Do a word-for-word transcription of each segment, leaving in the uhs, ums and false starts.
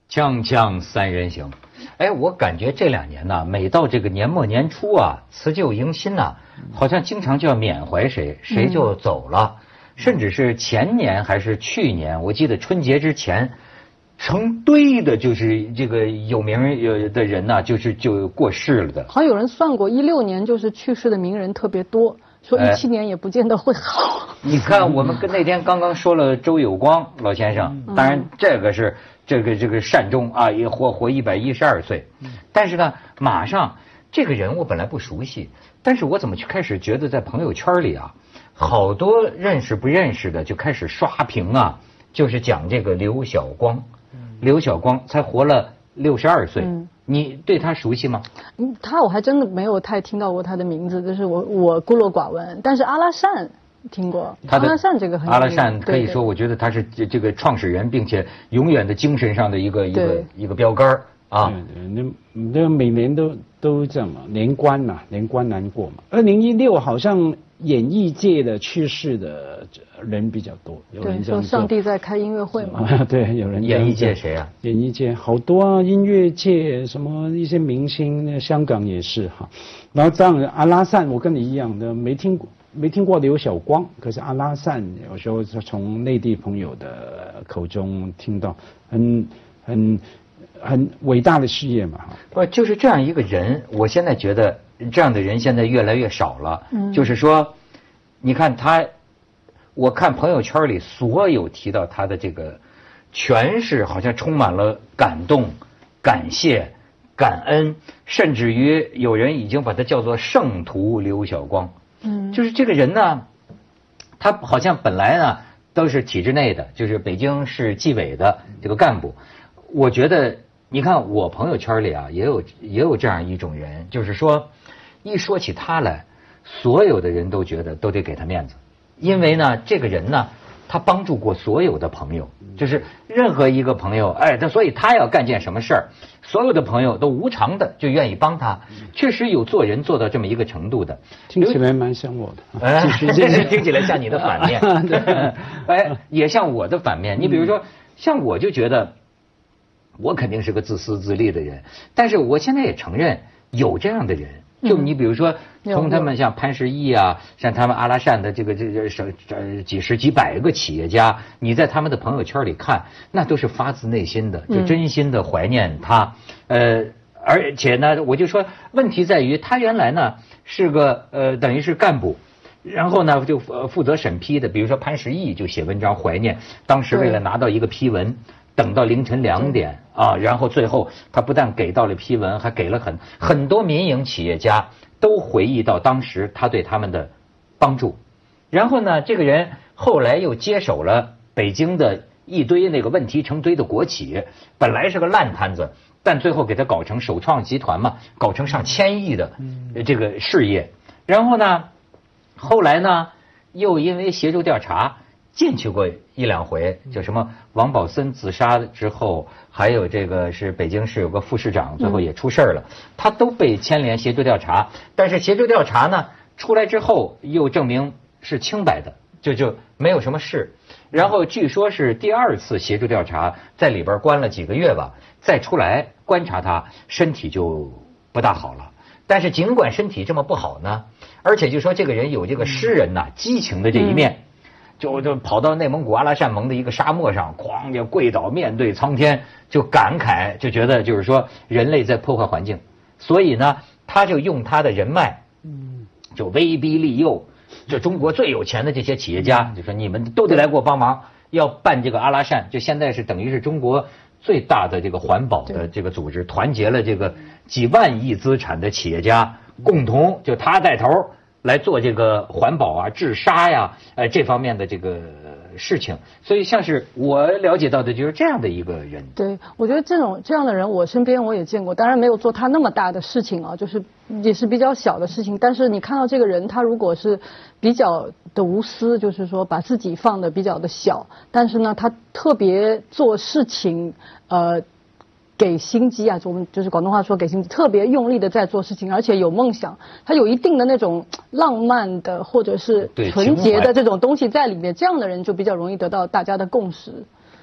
锵锵三人行，哎，我感觉这两年呢，每到这个年末年初啊，辞旧迎新呐、啊，好像经常就要缅怀谁，谁就走了，嗯、甚至是前年还是去年，我记得春节之前，成堆的就是这个有名的人呐、啊，就是就过世了的。 好像有人算过，一六年就是去世的名人特别多，说一七年也不见得会好。 哎、你看，我们跟那天刚刚说了周有光老先生，当然这个是。这个这个善终啊，也活活一百一十二岁，但是呢，马上这个人我本来不熟悉，但是我怎么就开始觉得在朋友圈里啊，好多认识不认识的就开始刷屏啊，就是讲这个刘晓光，刘晓光才活了六十二岁，嗯、你对他熟悉吗？ 嗯，他我还真的没有太听到过他的名字，就是我我孤陋寡闻，但是阿拉善。听过阿拉善这个很阿拉善可以说，我觉得他是这这个创始人，并且永远的精神上的一个一个一个标杆啊。 对对，那那每年都都这样嘛，年关嘛，年关难过嘛。二零一六好像演艺界的去世的人比较多，有人这样说。 上帝在开音乐会嘛？ 对，有人。 演艺界谁啊？ 演艺界好多啊，音乐界什么一些明星，香港也是哈。然后当然阿拉善，我跟你一样的没听过。没听过刘晓光，可是阿拉善有时候是从内地朋友的口中听到，很很很伟大的事业嘛。 不，就是这样一个人，我现在觉得这样的人现在越来越少了。嗯，就是说，你看他，我看朋友圈里所有提到他的这个，全是好像充满了感动、感谢、感恩，甚至于有人已经把他叫做圣徒刘晓光。嗯，就是这个人呢，他好像本来呢都是体制内的，就是北京市纪委的这个干部。我觉得，你看我朋友圈里啊，也有也有这样一种人，就是说，一说起他来，所有的人都觉得都得给他面子，因为呢，这个人呢，他帮助过所有的朋友，就是任何一个朋友，哎，他所以他要干件什么事儿，所有的朋友都无偿的就愿意帮他，确实有做人做到这么一个程度的。 听起来蛮像我的， 哎，听起来像你的反面，哎，也像我的反面。你比如说，像我就觉得，我肯定是个自私自利的人，但是我现在也承认有这样的人。就你比如说，从他们像潘石屹啊，像他们阿拉善的这个这这省这几十几百个企业家，你在他们的朋友圈里看，那都是发自内心的，就真心的怀念他。呃，而且呢，我就说问题在于他原来呢是个呃等于是干部，然后呢就负责审批的，比如说潘石屹就写文章怀念，当时为了拿到一个批文。等到凌晨两点啊，然后最后他不但给到了批文，还给了很很多民营企业家都回忆到当时他对他们的帮助。然后呢，这个人后来又接手了北京的一堆那个问题成堆的国企，本来是个烂摊子，但最后给他搞成首创集团嘛，搞成上千亿的这个事业。然后呢，后来呢，又因为协助调查。进去过一两回，就什么王宝森自杀之后，还有这个是北京市有个副市长，最后也出事了，他都被牵连协助调查。但是协助调查呢，出来之后又证明是清白的，就就没有什么事。然后据说是第二次协助调查，在里边关了几个月吧，再出来观察他，身体就不大好了。但是尽管身体这么不好呢，而且就说这个人有这个诗人呐、激情的这一面。嗯就就跑到内蒙古阿拉善盟的一个沙漠上，哐就跪倒面对苍天，就感慨，就觉得就是说人类在破坏环境，所以呢，他就用他的人脉，嗯，就威逼利诱，这中国最有钱的这些企业家，就说你们都得来给我帮忙，要办这个阿拉善，就现在是等于是中国最大的这个环保的这个组织，团结了这个几万亿资产的企业家，共同就他带头。来做这个环保啊、治沙呀、呃这方面的这个事情，所以像是我了解到的就是这样的一个人。 对，我觉得这种这样的人，我身边我也见过，当然没有做他那么大的事情啊，就是也是比较小的事情。但是你看到这个人，他如果是比较的无私，就是说把自己放的比较的小，但是呢，他特别做事情，呃。给心机啊，我们就是广东话说给心机，特别用力的在做事情，而且有梦想，他有一定的那种浪漫的或者是纯洁的这种东西在里面，这样的人就比较容易得到大家的共识。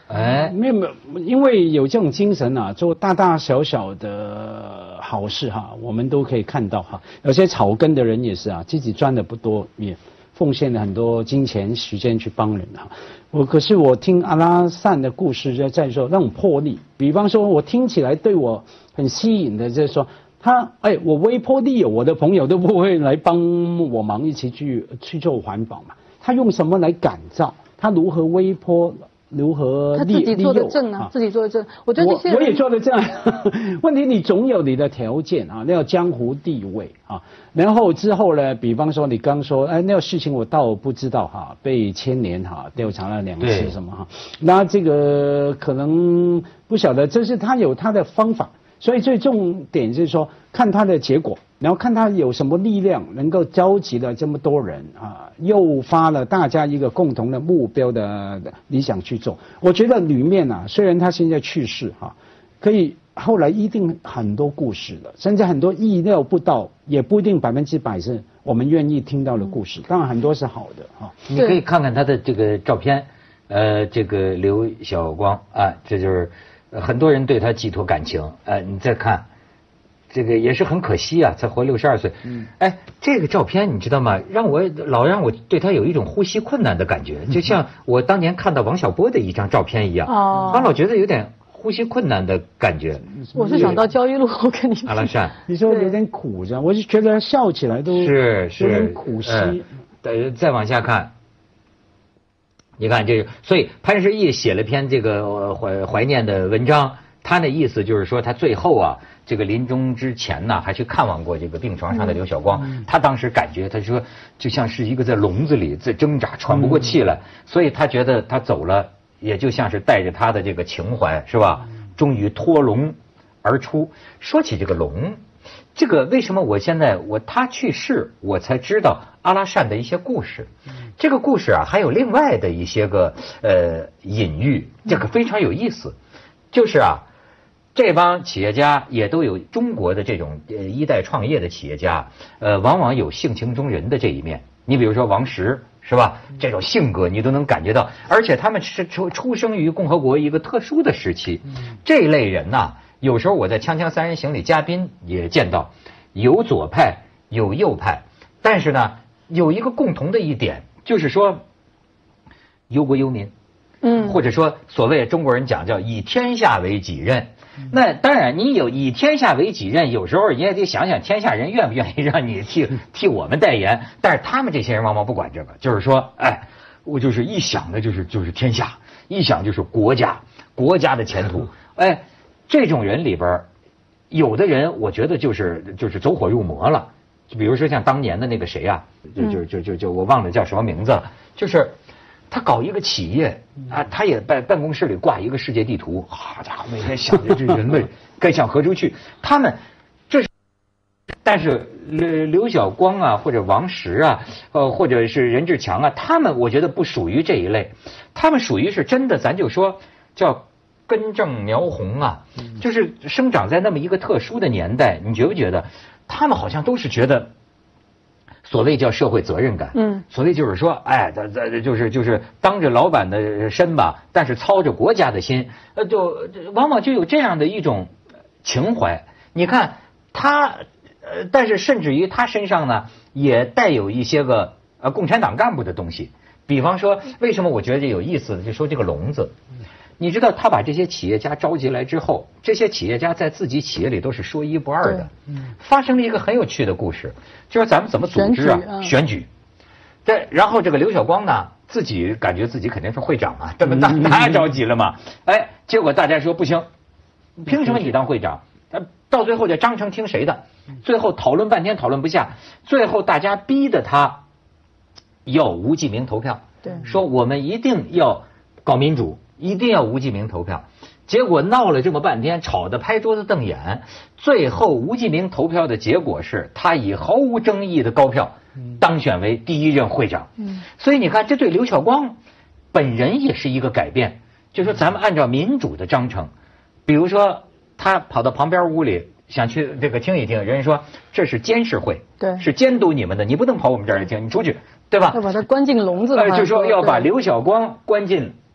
哎， 没有没有，因为有这种精神啊，做大大小小的好事哈，我们都可以看到哈。有些草根的人也是啊，自己赚的不多，也奉献了很多金钱、时间去帮人哈。我可是我听阿拉善的故事，就在说那种魄力，比方说我听起来对我很吸引的，就是说他哎，我微波力友，我的朋友都不会来帮我忙，一起去去做环保嘛。他用什么来感召？他如何微波？如何他自己做的正啊，自己做的正。我觉得这些我我也做的正，问题你总有你的条件啊，那要江湖地位啊。然后之后呢，比方说你刚说，哎，那个事情我倒不知道哈，被牵连哈，调查了两次什么哈，那这个可能不晓得，这是他有他的方法。所以最重点就是说，看他的结果，然后看他有什么力量能够召集了这么多人啊，诱发了大家一个共同的目标的理想去做。我觉得里面啊，虽然他现在去世哈、啊，可以后来一定很多故事的，甚至很多意料不到，也不一定百分之百是我们愿意听到的故事。当然很多是好的哈、啊。 你可以看看他的这个照片，呃，这个刘晓光啊，这就是。很多人对他寄托感情，呃，你再看，这个也是很可惜啊，才活六十二岁。嗯，哎，这个照片你知道吗？让我老让我对他有一种呼吸困难的感觉，就像我当年看到王小波的一张照片一样。哦，我老觉得有点呼吸困难的感觉。 我是想到焦裕禄，我跟你说。 阿拉善， 你说有点苦着，我就觉得笑起来都是是有点苦兮。 呃，再往下看。你看这个，所以潘石屹写了篇这个怀怀念的文章，他的意思就是说，他最后啊，这个临终之前呢，还去看望过这个病床上的刘晓光。嗯、他当时感觉，他说就像是一个在笼子里在挣扎，喘不过气来，嗯、所以他觉得他走了，也就像是带着他的这个情怀，是吧？终于脱笼而出。说起这个笼，这个为什么我现在我他去世，我才知道阿拉善的一些故事。这个故事啊，还有另外的一些个呃隐喻，这个非常有意思。就是啊，这帮企业家也都有中国的这种呃一代创业的企业家，呃，往往有性情中人的这一面。你比如说王石，是吧？这种性格你都能感觉到，而且他们是出出生于共和国一个特殊的时期。这类人呐、啊，有时候我在《锵锵三人行》里嘉宾也见到，有左派，有右派，但是呢，有一个共同的一点。就是说，忧国忧民，嗯，或者说所谓中国人讲叫以天下为己任。那当然，你有以天下为己任，有时候你也得想想天下人愿不愿意让你替替我们代言。但是他们这些人往往不管这个，就是说，哎，我就是一想的就是就是天下，一想就是国家，国家的前途。哎，这种人里边，有的人我觉得就是就是走火入魔了。就比如说像当年的那个谁啊，就就就就就我忘了叫什么名字了，就是他搞一个企业啊，他也办办公室里挂一个世界地图，好家伙，每天想着这人类该向何处去。他们这是，但是刘刘晓光啊，或者王石啊，呃，或者是任志强啊，他们我觉得不属于这一类，他们属于是真的，咱就说叫根正苗红啊，就是生长在那么一个特殊的年代，你觉不觉得？他们好像都是觉得，所谓叫社会责任感，嗯，所谓就是说，哎，这这就是就是当着老板的身吧，但是操着国家的心，呃，就往往就有这样的一种情怀。你看他，呃，但是甚至于他身上呢，也带有一些个呃共产党干部的东西。比方说，为什么我觉得这有意思？就说这个笼子。你知道他把这些企业家召集来之后，这些企业家在自己企业里都是说一不二的。嗯，发生了一个很有趣的故事，就是咱们怎么组织啊？选举。嗯、选举对，然后这个刘晓光呢，自己感觉自己肯定是会长啊，这么当他着急了嘛？哎，结果大家说不行，凭什么你当会长？到最后这章程听谁的？最后讨论半天讨论不下，最后大家逼得他要无记名投票。对，说我们一定要搞民主。一定要无记名投票，结果闹了这么半天，吵得拍桌子瞪眼，最后无记名投票的结果是他以毫无争议的高票当选为第一任会长。嗯，所以你看，这对刘晓光本人也是一个改变。就说咱们按照民主的章程，比如说他跑到旁边屋里想去这个听一听，人家说这是监事会，对，是监督你们的，你不能跑我们这儿来听，你出去，对吧？ 要把他关进笼子的话， 呃，就说要把刘晓光关进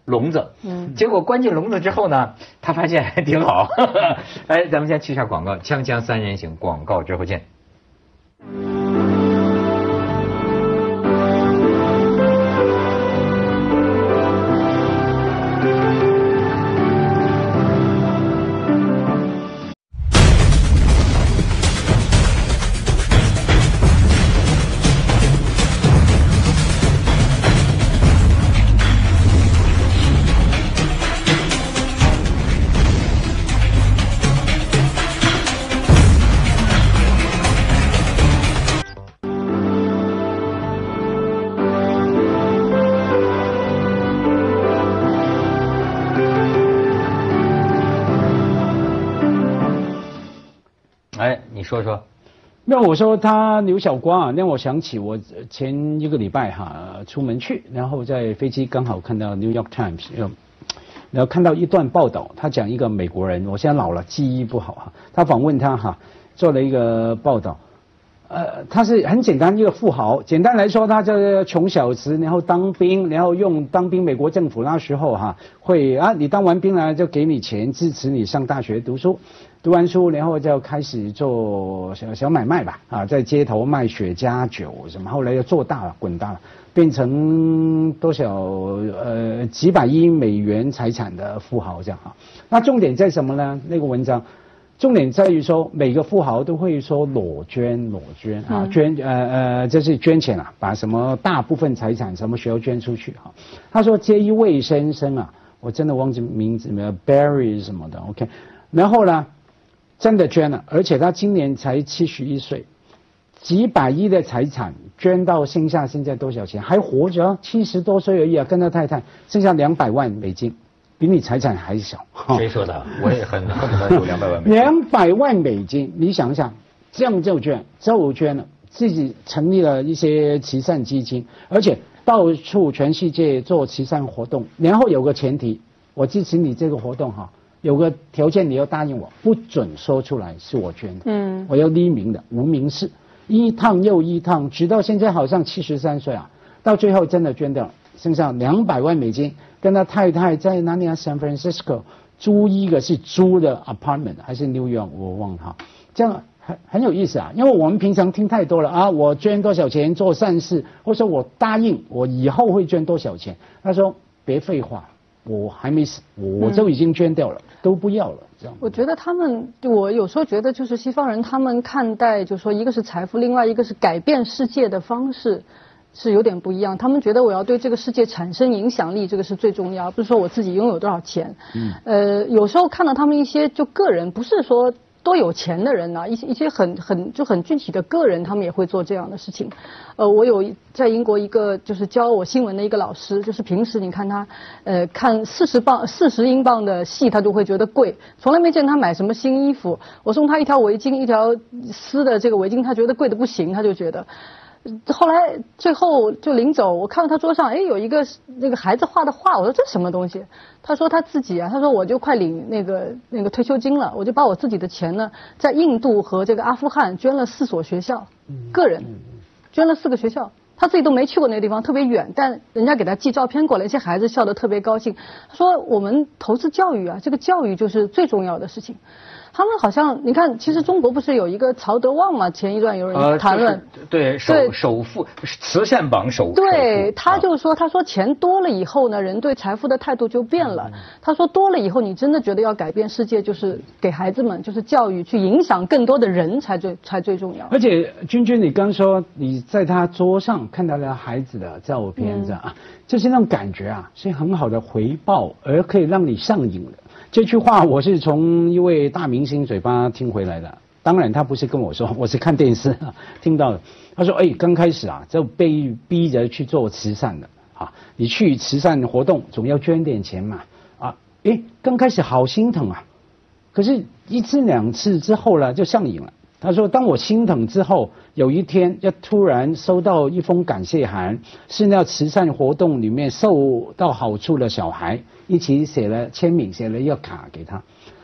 笼子，嗯，结果关进笼子之后呢，他发现还挺好。哎，咱们先去一下广告，锵锵三人行，广告之后见。你说说， 那我说他刘晓光啊，让我想起我前一个礼拜哈、啊、出门去，然后在飞机刚好看到 New York Times， 然后看到一段报道，他讲一个美国人，我现在老了记忆不好哈、啊，他访问他哈、啊，做了一个报道，呃，他是很简单一个富豪，简单来说，他叫穷小子，然后当兵，然后用当兵，美国政府那时候哈、啊、会啊，你当完兵了就给你钱支持你上大学读书。读完书，然后就开始做小小买卖吧，啊，在街头卖雪茄酒什么，后来又做大了，滚大了，变成多少呃几百亿美元财产的富豪这样哈。那重点在什么呢？那个文章重点在于说，每个富豪都会说裸捐，裸捐啊，捐呃呃，这是捐钱啊，把什么大部分财产什么需要捐出去哈。他说这一位先生啊，我真的忘记名字没有 ，Barry 什么的 ，OK， 然后呢？真的捐了，而且他今年才七十一岁，几百亿的财产捐到剩下现在多少钱？还活着，七十多岁而已啊，跟他太太剩下两百万美金，比你财产还小。 谁说的？我也很恨不得有两百万美金。 两百万美金，你想想，这样就捐，就捐了，自己成立了一些慈善基金，而且到处全世界做慈善活动，然后有个前提，我支持你这个活动哈。有个条件，你要答应我，不准说出来是我捐的，嗯，我要匿名的，无名氏，一趟又一趟，直到现在好像七十三岁啊，到最后真的捐掉了，剩下两百万美金，跟他太太在哪里啊 ？San Francisco 租一个是租的 apartment 还是 New York 我忘了哈，这样很很有意思啊，因为我们平常听太多了啊，我捐多少钱做善事，或者说我答应我以后会捐多少钱，他说别废话。我还没死，我就已经捐掉了，嗯、都不要了，这样。 我觉得他们，我有时候觉得就是西方人，他们看待就是说，一个是财富，另外一个是改变世界的方式，是有点不一样。他们觉得我要对这个世界产生影响力，这个是最重要，不是说我自己拥有多少钱。嗯。呃，有时候看到他们一些就个人，不是说多有钱的人呐、啊，一些一些很很就很具体的个人，他们也会做这样的事情。呃，我有在英国一个就是教我新闻的一个老师，就是平时你看他，呃，看四十磅四十英镑的戏，他就会觉得贵，从来没见他买什么新衣服。我送他一条围巾，一条丝的这个围巾，他觉得贵的不行，他就觉得。后来最后就临走，我看到他桌上，哎，有一个那个孩子画的画，我说这什么东西？他说他自己啊，他说我就快领那个那个退休金了，我就把我自己的钱呢，在印度和这个阿富汗捐了四所学校，个人捐了四个学校，他自己都没去过那个地方，特别远，但人家给他寄照片过来，一些孩子笑得特别高兴。他说我们投资教育啊，这个教育就是最重要的事情。他们好像你看，其实中国不是有一个曹德旺嘛？前一段有人谈论，呃就是、对首首富慈善榜首对，他就说，他说钱多了以后呢，人对财富的态度就变了。嗯、他说多了以后，你真的觉得要改变世界，就是给孩子们，就是教育，去影响更多的人才最才最重要。 而且君君，你刚说你在他桌上看到了孩子的照片，这样、嗯、就是那种感觉啊，是很好的回报，而可以让你上瘾的。这句话我是从一位大明星嘴巴听回来的，当然他不是跟我说，我是看电视听到的。他说：“哎，刚开始啊，就被逼着去做慈善的啊，你去慈善活动总要捐点钱嘛啊，哎，刚开始好心疼啊，可是一次两次之后呢，就上瘾了。”他说：“当我心疼之后，有一天就突然收到一封感谢函，是那慈善活动里面受到好处的小孩一起写了签名，写了一个卡给他。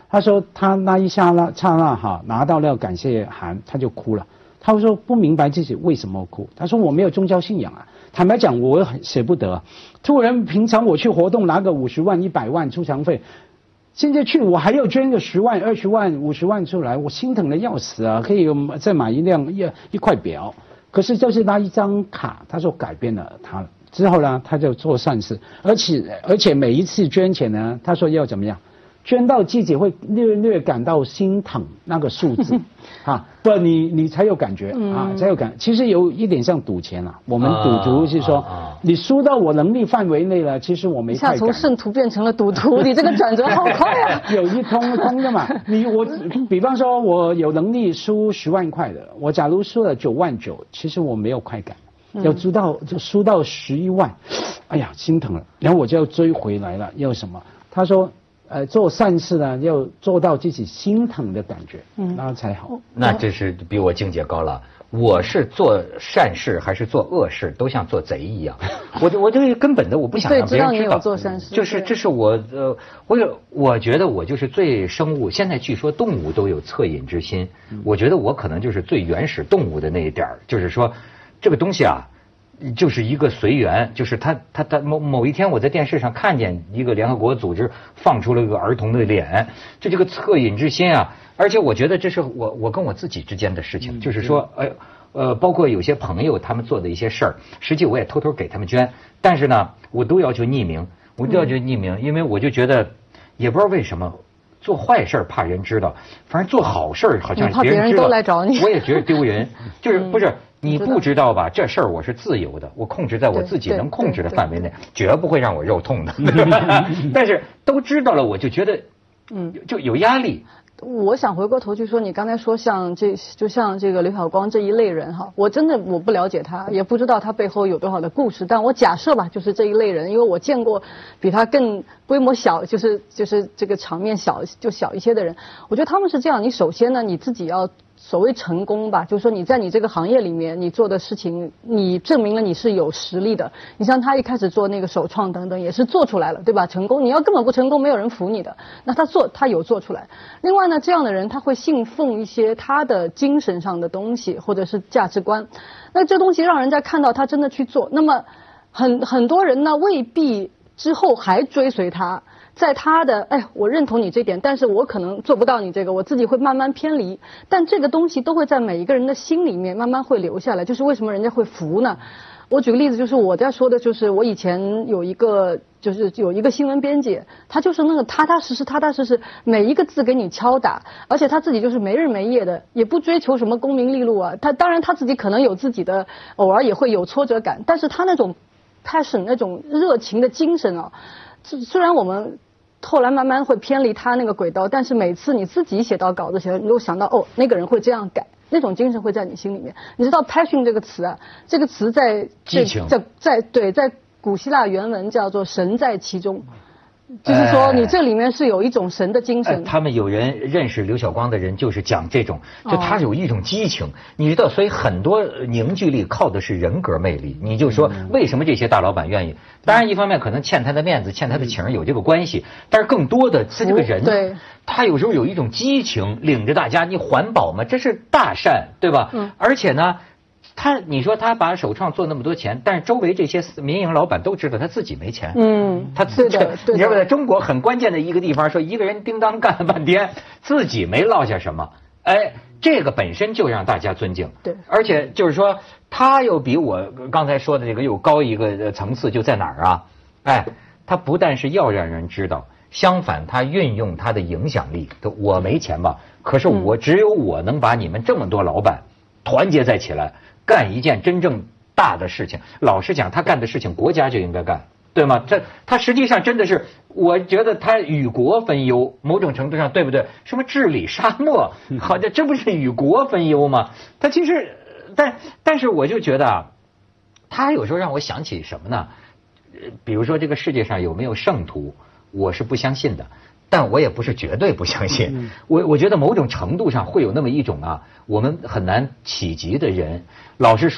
他说他那一刹那刹那哈拿到了感谢函，他就哭了。他说不明白自己为什么哭。他说我没有宗教信仰啊，坦白讲我很舍不得。突然平常我去活动拿个五十万、一百万出场费，现在去我还要捐个十万、二十万、五十万出来，我心疼的要死啊！可以再买一辆一一块表。可是就是那一张卡，他说改变了他了。之后呢，他就做善事，而且而且每一次捐钱呢，他说要怎么样？捐到自己会略略感到心疼那个数字，啊，不，你你才有感觉啊，才有感。其实有一点像赌钱啊，我们赌徒是说，你输到我能力范围内了，其实我没快感。 一下从圣徒变成了赌徒，你这个转折好快啊！ 有一通通的嘛，你我比方说我有能力输十万块的，我假如输了九万九，其实我没有快感。要输到就输到十一万，哎呀心疼了，然后我就要追回来了，要什么？他说。呃，做善事呢，要做到自己心疼的感觉，嗯，那才好。 那这是比我境界高了。我是做善事还是做恶事，都像做贼一样。我我这个根本的我不想让别人知道。 对，知道你有做善事。 就是这是我呃，我有我觉得我就是最生物。现在据说动物都有恻隐之心，我觉得我可能就是最原始动物的那一点儿，就是说这个东西啊。就是一个随缘，就是他他他某某一天我在电视上看见一个联合国组织放出了一个儿童的脸，就这个恻隐之心啊，而且我觉得这是我我跟我自己之间的事情，就是说，哎呃，包括有些朋友他们做的一些事儿，实际我也偷偷给他们捐，但是呢，我都要求匿名，我都要求匿名，因为我就觉得也不知道为什么。做坏事怕人知道，反正做好事好像别人知道， 都来找你， 我也觉得丢人。就是不是你不知道吧？这事儿我是自由的，我控制在我自己能控制的范围内，绝不会让我肉痛的。但是都知道了，我就觉得，嗯，就有压力。 我想回过头去说，你刚才说像这就像这个刘晓光这一类人哈，我真的我不了解他，也不知道他背后有多少的故事，但我假设吧，就是这一类人，因为我见过比他更规模小，就是就是这个场面小就小一些的人，我觉得他们是这样，你首先呢你自己要。所谓成功吧，就是说你在你这个行业里面，你做的事情，你证明了你是有实力的。你像他一开始做那个首创等等，也是做出来了，对吧？成功，你要根本不成功，没有人服你的。那他做，他有做出来。另外呢，这样的人他会信奉一些他的精神上的东西，或者是价值观。那这东西让人家看到他真的去做，那么很很多人呢未必之后还追随他。在他的哎，我认同你这点，但是我可能做不到你这个，我自己会慢慢偏离。但这个东西都会在每一个人的心里面慢慢会留下来。就是为什么人家会服呢？我举个例子，就是我在说的，就是我以前有一个，就是有一个新闻编辑，他就是那个踏踏实实、踏踏实实，每一个字给你敲打，而且他自己就是没日没夜的，也不追求什么功名利禄啊。他当然他自己可能有自己的，偶尔也会有挫折感，但是他那种 passion 那种热情的精神啊，虽然我们。后来慢慢会偏离他那个轨道，但是每次你自己写到稿子写，你都想到哦，那个人会这样改，那种精神会在你心里面。你知道 passion 这个词啊，这个词在激情， 在在对，在古希腊原文叫做神在其中。就是说，你这里面是有一种神的精神。 哎、他们有人认识刘晓光的人，就是讲这种，就他有一种激情，哦、你知道，所以很多凝聚力靠的是人格魅力。你就说，为什么这些大老板愿意？当然，一方面可能欠他的面子、欠他的情有这个关系，但是更多的是这个人， 对， 他有时候有一种激情，领着大家，你环保嘛，这是大善，对吧？嗯。而且呢。他，你说他把首创做那么多钱，但是周围这些民营老板都知道他自己没钱。嗯，他自己，你知道在中国很关键的一个地方，说一个人叮当干了半天，自己没落下什么，哎，这个本身就让大家尊敬。 对， 而且就是说，他又比我刚才说的这个又高一个层次，就在哪儿啊？哎，他不但是要让人知道，相反，他运用他的影响力。我没钱吧，可是我只有我能把你们这么多老板团结在起来。干一件真正大的事情，老实讲，他干的事情国家就应该干，对吗？这他实际上真的是，我觉得他与国分忧，某种程度上对不对？什么治理沙漠，好像这不是与国分忧吗？他其实，但但是我就觉得啊，他有时候让我想起什么呢？比如说这个世界上有没有圣徒，我是不相信的。但我也不是绝对不相信，我我觉得某种程度上会有那么一种啊，我们很难企及的人。老实说，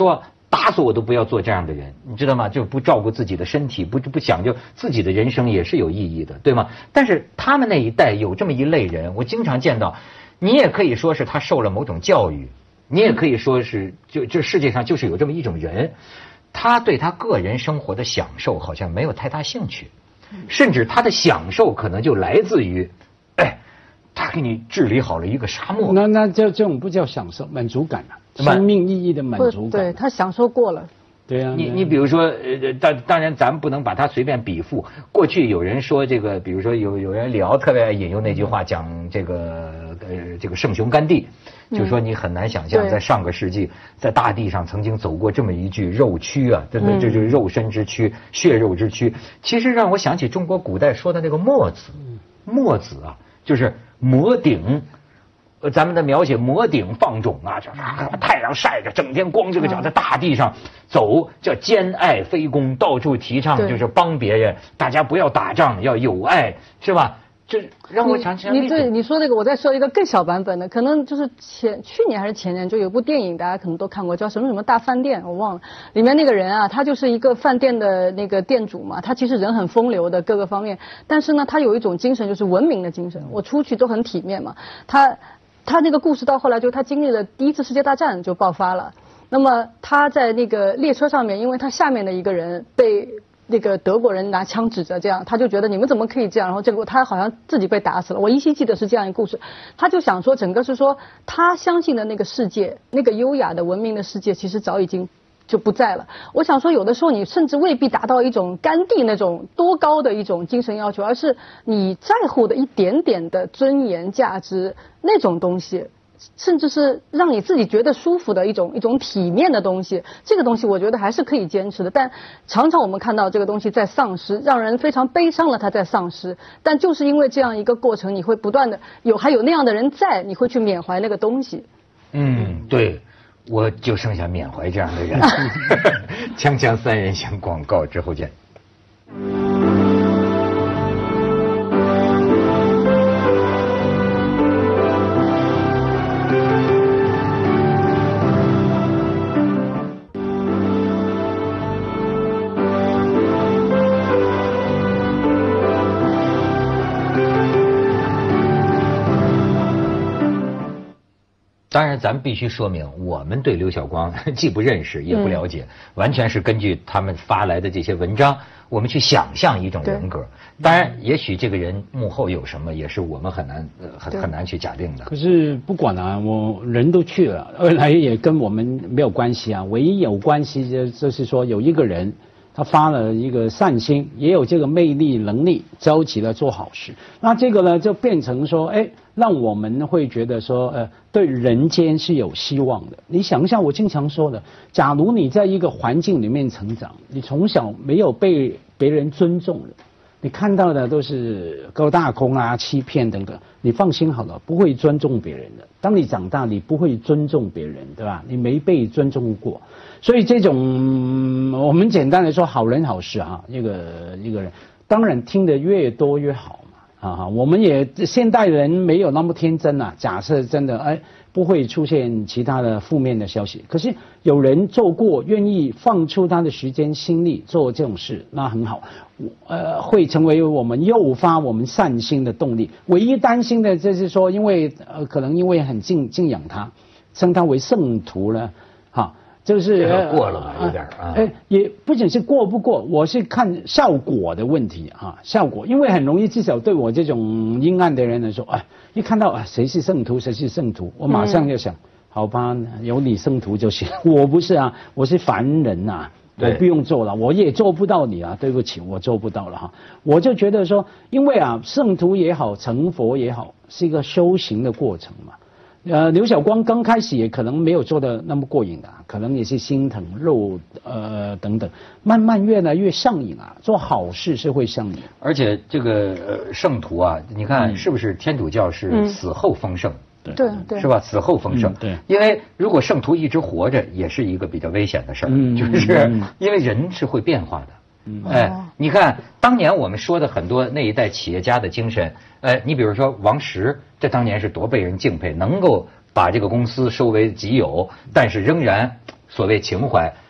打死我都不要做这样的人，你知道吗？就不照顾自己的身体，不不讲究自己的人生也是有意义的，对吗？但是他们那一代有这么一类人，我经常见到，你也可以说是他受了某种教育，你也可以说是就就世界上就是有这么一种人，他对他个人生活的享受好像没有太大兴趣，甚至他的享受可能就来自于，哎，他给你治理好了一个沙漠。 那那这这种不叫享受，满足感啊，生命意义的满足感。 对，他享受过了。 对啊， 你你比如说，呃，当当然咱们不能把它随便比附。过去有人说这个，比如说有有人聊特别爱引用那句话，讲这个呃这个圣雄甘地，就说你很难想象在上个世纪在大地上曾经走过这么一具肉躯啊，真的这就是肉身之躯、血肉之躯。其实让我想起中国古代说的那个墨子，墨子啊，就是摩顶。呃，咱们的描写摩顶放踵啊，就啊太阳晒着，整天光着个脚在大地上走，叫兼爱非攻，到处提倡就是帮别人，大家不要打仗，要有爱，是吧？这让我想起来。 你对你说这个，我再说一个更小版本的，可能就是前去年还是前年，就有部电影，大家可能都看过，叫什么什么大饭店，我忘了。里面那个人啊，他就是一个饭店的那个店主嘛，他其实人很风流的各个方面，但是呢，他有一种精神，就是文明的精神。我出去都很体面嘛，他。他那个故事到后来就他经历了第一次世界大战就爆发了，那么他在那个列车上面，因为他下面的一个人被那个德国人拿枪指着，这样他就觉得你们怎么可以这样，然后结果他好像自己被打死了。我依稀记得是这样一个故事，他就想说整个是说他相信的那个世界，那个优雅的文明的世界其实早已经就不在了。我想说有的时候你甚至未必达到一种甘地那种多高的一种精神要求，而是你在乎的一点点的尊严价值那种东西，甚至是让你自己觉得舒服的一种一种体面的东西，这个东西我觉得还是可以坚持的。但常常我们看到这个东西在丧失，让人非常悲伤了它在丧失，但就是因为这样一个过程，你会不断的有还有那样的人在，你会去缅怀那个东西。 嗯，对，我就剩下缅怀这样的人。锵锵三人行，广告之后见。当然咱们必须说明，我们对刘晓光既不认识也不了解，嗯、完全是根据他们发来的这些文章，我们去想象一种人格。当然也许这个人幕后有什么也是我们很难呃很很难去假定的。 可是不管啊，我人都去了，二来也跟我们没有关系啊，唯一有关系就就是说有一个人他发了一个善心，也有这个魅力能力，着急了做好事，那这个呢就变成说哎，让我们会觉得说呃对人间是有希望的。你想一下，我经常说的，假如你在一个环境里面成长，你从小没有被别人尊重的，你看到的都是高大空啊、欺骗等等，你放心好了，不会尊重别人的。当你长大，你不会尊重别人，对吧？你没被尊重过，所以这种、嗯、我们简单来说，好人好事啊，一个一个人，当然听得越多越好。啊，我们也现代人没有那么天真啊。假设真的哎不会出现其他的负面的消息，可是有人做过，愿意放出他的时间心力做这种事，那很好，呃，会成为我们诱发我们善心的动力。唯一担心的就是说，因为呃可能因为很敬敬仰他，称他为圣徒了，哈。就是过了吧，有点啊。 哎，也不仅是过不过，我是看效果的问题啊，效果，因为很容易，至少对我这种阴暗的人来说，哎，一看到啊谁是圣徒，谁是圣徒，我马上就想，嗯、好吧，有你圣徒就行，我不是啊，我是凡人呐、啊。我不用做了，我也做不到你啊，对不起，我做不到了哈。我就觉得说，因为啊，圣徒也好，成佛也好，是一个修行的过程嘛。呃，刘晓光刚开始也可能没有做的那么过瘾啊，可能也是心疼肉呃等等，慢慢越来越上瘾啊。做好事是会上瘾， 而且这个呃圣徒啊，你看是不是天主教是死后丰盛？ 嗯、对对， 是吧？死后丰盛、 嗯，对。 因为如果圣徒一直活着，也是一个比较危险的事儿、嗯，就是因为人是会变化的。嗯，哎，你看当年我们说的很多那一代企业家的精神，哎，你比如说王石，这当年是多被人敬佩，能够把这个公司收为己有，但是仍然所谓情怀，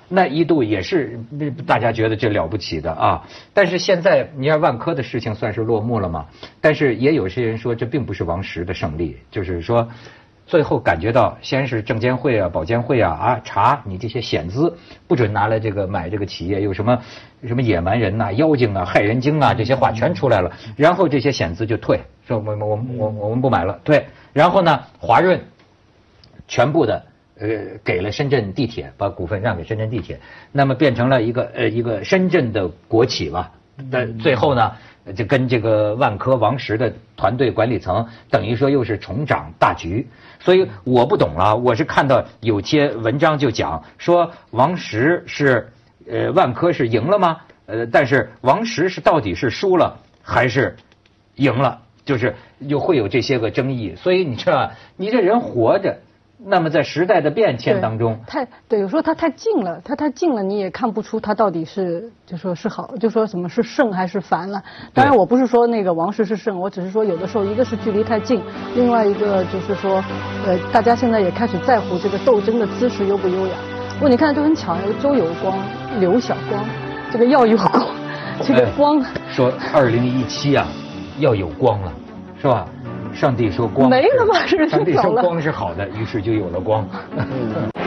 那一度也是大家觉得这了不起的啊。但是现在你看万科的事情算是落幕了嘛？但是也有些人说这并不是王石的胜利，就是说最后感觉到先是证监会啊、保监会啊啊查你这些险资不准拿来这个买这个企业，有什么什么野蛮人呐、啊、妖精啊、害人精啊这些话全出来了，然后这些险资就退，说我我我我我们不买了，退。然后呢，华润全部的。呃，给了深圳地铁，把股份让给深圳地铁，那么变成了一个呃一个深圳的国企吧。但最后呢，就跟这个万科王石的团队管理层等于说又是重掌大局。所以我不懂了，我是看到有些文章就讲说王石是呃万科是赢了吗？呃，但是王石是到底是输了还是赢了？就是又会有这些个争议。所以你知道，你这人活着。那么在时代的变迁当中， 太对，有时候他太近了，他太近了，你也看不出他到底是就说是好，就说什么是胜还是烦了。当然我不是说那个王石是胜，我只是说有的时候一个是距离太近，另外一个就是说，呃，大家现在也开始在乎这个斗争的姿势优不优雅。不过你看就很巧，有周有光、刘晓光，这个要有光，这个光、哎、 说二零一七啊要有光了，是吧？上帝说光没了吗？是上帝说光是好的，于是就有了光。